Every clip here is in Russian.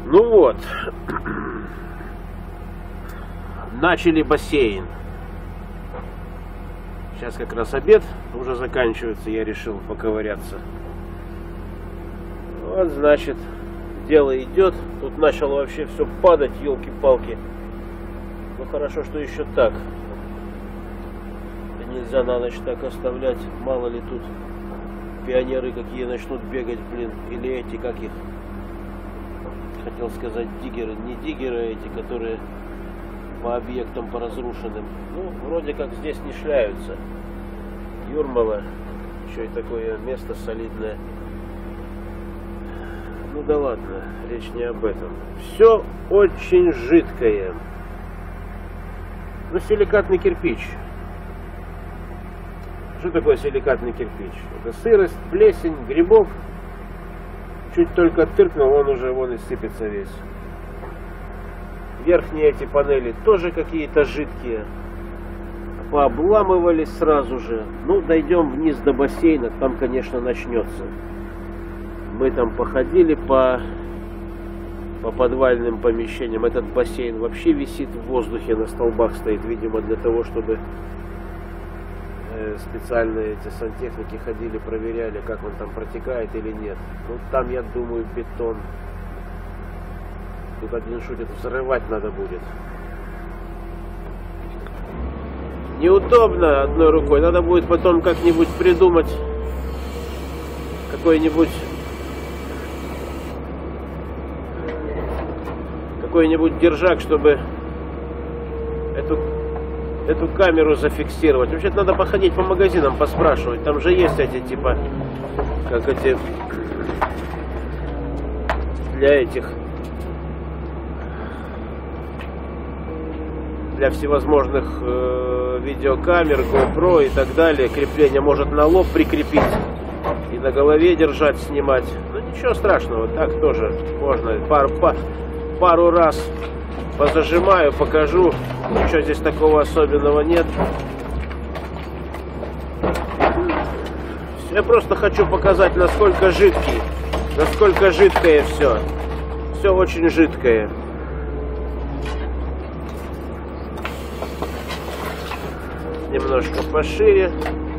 Ну вот, начали бассейн. Сейчас как раз обед уже заканчивается, я решил поковыряться. Вот, значит, дело идет. Тут начало вообще все падать, елки-палки. Ну хорошо, что еще так. Нельзя на ночь так оставлять. Мало ли тут пионеры какие начнут бегать, блин. Или эти, как их, хотел сказать, диггеры. Не диггеры, а эти, которые по объектам, по разрушенным. Ну, вроде как здесь не шляются. Юрмала. Еще и такое место солидное. Ну да ладно, речь не об этом. Все очень жидкое. Ну, силикатный кирпич. Что такое силикатный кирпич? Это сырость, плесень, грибок. Чуть только тыркнул, он уже вон и сыпется весь. Верхние эти панели тоже какие-то жидкие. Пообламывались сразу же. Ну, дойдем вниз до бассейна, там, конечно, начнется. Мы там походили по подвальным помещениям. Этот бассейн вообще висит в воздухе, на столбах стоит, видимо, для того, чтобы специальные эти сантехники ходили, проверяли, как он там протекает или нет. Ну, там, я думаю, бетон. Тут один шутит, взрывать надо будет. Неудобно одной рукой. Надо будет потом как-нибудь придумать какой-нибудь держак, чтобы эту камеру зафиксировать. Вообще-то надо походить по магазинам, поспрашивать. Там же есть эти, типа, как эти, для всевозможных видеокамер, GoPro и так далее. Крепление может на лоб прикрепить и на голове держать, снимать. Ну ничего страшного, так тоже можно. Пару раз позажимаю, покажу. Ничего здесь такого особенного нет. Я просто хочу показать, насколько жидкий, насколько жидкое все. Все очень жидкое. Немножко пошире.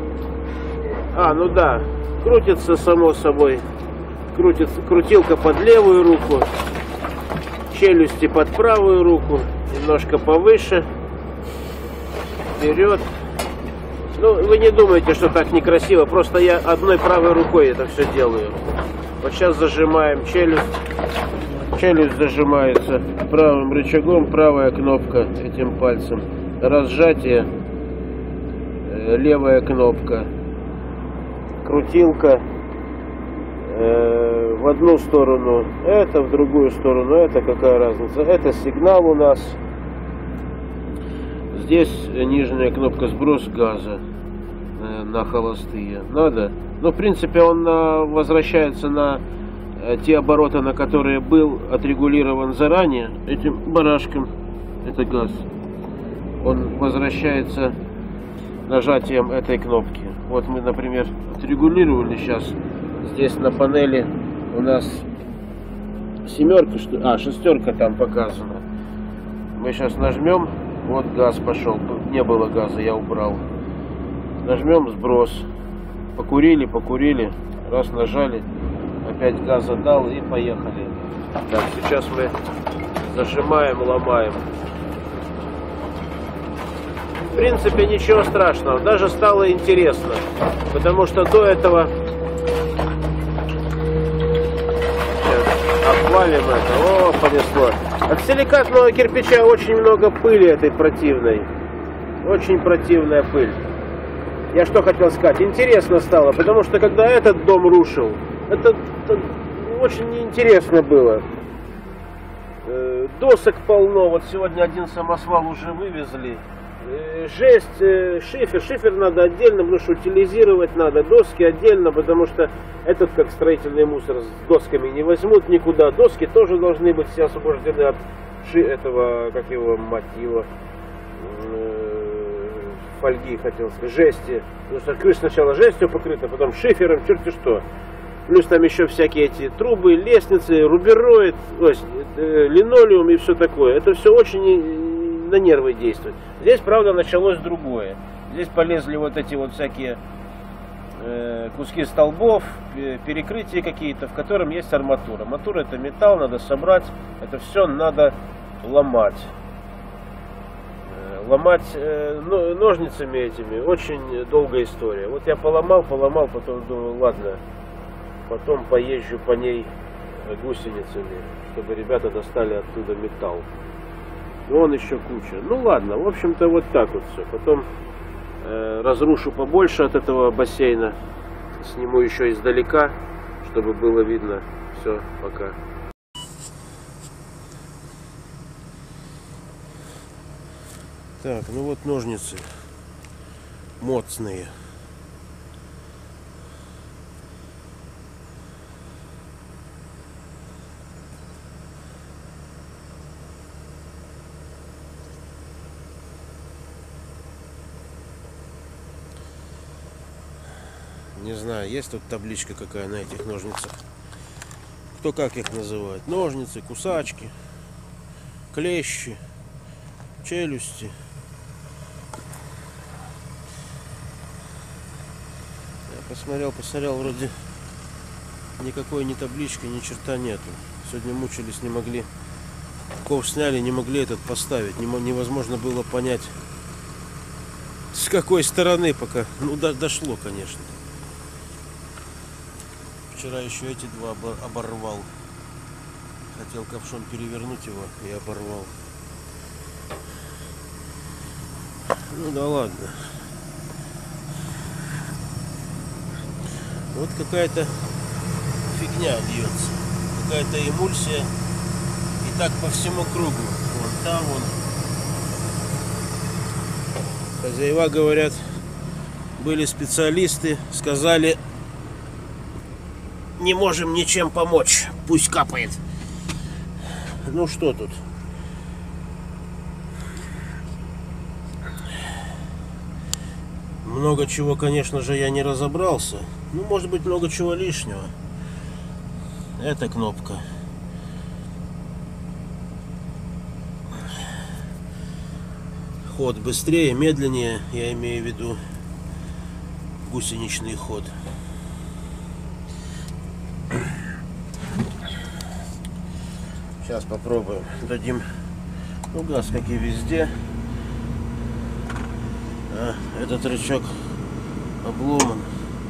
Ну да, крутится само собой. Крутилка под левую руку. Челюсти под правую руку, немножко повыше, вперед. Ну, вы не думайте, что так некрасиво, просто я одной правой рукой это все делаю. Вот сейчас зажимаем челюсть. Челюсть зажимается правым рычагом, правая кнопка этим пальцем. Разжатие, левая кнопка. Крутилка. В одну сторону это, в другую сторону это, какая разница. Это сигнал у нас. Здесь нижняя кнопка сброс газа на холостые. Надо. Но в принципе он возвращается на те обороты, на которые был отрегулирован заранее этим барашком. Это газ. Он возвращается нажатием этой кнопки. Вот мы, например, отрегулировали сейчас. Здесь на панели у нас семерка, шестерка там показана. Мы сейчас нажмем, вот газ пошел, не было газа, я убрал. Нажмем сброс, покурили, раз нажали, опять газа дал и поехали. Так, сейчас мы зажимаем, ломаем. В принципе, ничего страшного, даже стало интересно, потому что до этого обвалим это. О, понесло. От силикатного кирпича очень много пыли этой противной. Очень противная пыль. Я что хотел сказать? Интересно стало, потому что когда этот дом рушил, это очень неинтересно было. Досок полно. Вот сегодня один самосвал уже вывезли. Жесть, шифер надо отдельно, потому что утилизировать надо, доски отдельно, потому что этот, как строительный мусор, с досками не возьмут никуда. Доски тоже должны быть все освобождены от этого, как его, мать его, фольги, хотел сказать, жести. Потому что крыша сначала жестью покрыта, потом шифером, черти что. Плюс там еще всякие эти трубы, лестницы, рубероид, линолеум и все такое. Это все очень на нервы действует. Здесь, правда, началось другое. Здесь полезли вот эти вот всякие куски столбов, перекрытия какие-то, в котором есть арматура. Арматура — это металл, надо собрать, это все надо ломать. Ломать ножницами этими очень долгая история. Вот я поломал, потом думаю, ладно, потом поезжу по ней гусеницами, чтобы ребята достали оттуда металл. И он еще куча. Ну ладно, в общем-то вот так вот все. Потом разрушу побольше от этого бассейна, сниму еще издалека, чтобы было видно. Все, пока. Так, ну вот ножницы моцные. Не знаю, есть тут табличка какая на этих ножницах. Кто как их называет. Ножницы, кусачки, клещи, челюсти. Я посмотрел, вроде никакой ни таблички, ни черта нету. Сегодня мучились, не могли. Ковш сняли, не могли этот поставить. Невозможно было понять, с какой стороны пока. Ну, дошло, конечно. Вчера еще эти два оборвал. Хотел ковшом перевернуть его и оборвал. Ну да ладно. Вот какая-то фигня льется. Какая-то эмульсия. И так по всему кругу. Вон там, вон. Хозяева говорят, были специалисты, сказали, не можем ничем помочь. Пусть капает. Ну что тут? Много чего, конечно же, я не разобрался. Ну, может быть, много чего лишнего. Эта кнопка. Ход быстрее, медленнее, я имею в виду гусеничный ход. Сейчас попробуем. Дадим, ну, газ, как и везде. А, этот рычаг обломан.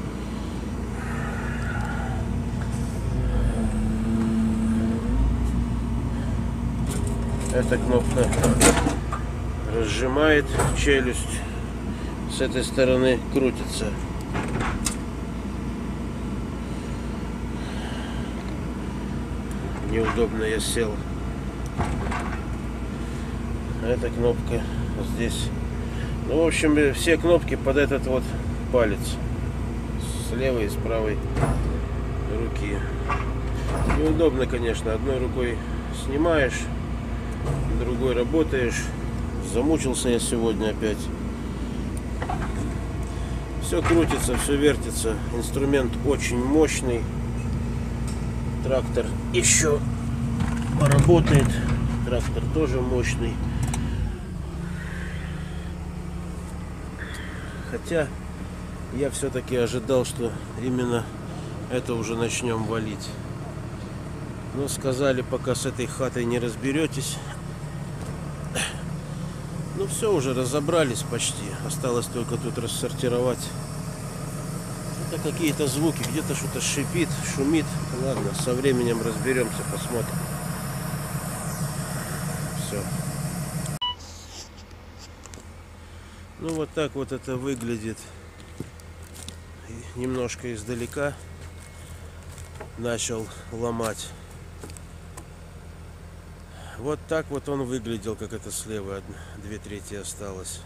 Эта кнопка разжимает челюсть. С этой стороны крутится. Неудобно я сел. Эта кнопка здесь. Ну, в общем, все кнопки под этот вот палец. С левой и с правой руки. Неудобно, конечно. Одной рукой снимаешь, другой работаешь. Замучился я сегодня опять. Все крутится, все вертится. Инструмент очень мощный. Трактор еще поработает. Трактор тоже мощный. Хотя я все-таки ожидал, что именно это уже начнем валить. Но сказали, пока с этой хатой не разберетесь. Ну все, уже разобрались почти. Осталось только тут рассортировать. Это какие-то звуки, где-то что-то шипит, шумит. Ладно, со временем разберемся, посмотрим. Все. Ну вот так вот это выглядит. И немножко издалека начал ломать. Вот так вот он выглядел, как это слева 2/3 осталось.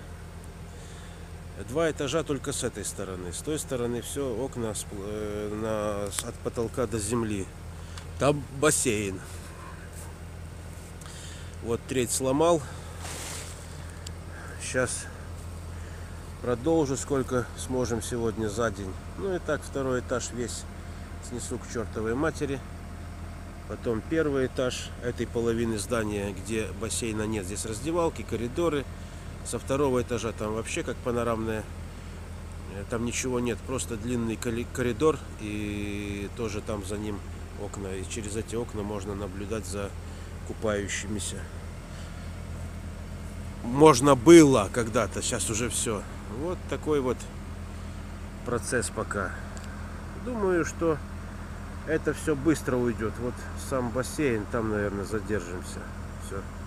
2 этажа только с этой стороны. С той стороны все, окна от потолка до земли. Там бассейн. Вот треть сломал. Сейчас продолжу, сколько сможем сегодня за день. Ну и так второй этаж весь снесу к чертовой матери. Потом первый этаж этой половины здания, где бассейна нет. Здесь раздевалки, коридоры. Со второго этажа там вообще как панорамная. Там ничего нет, просто длинный коридор. И тоже там за ним окна. И через эти окна можно наблюдать за купающимися. Можно было когда-то, сейчас уже все. Вот такой вот процесс пока. Думаю, что это все быстро уйдет. Вот сам бассейн, там, наверное, задержимся. Все.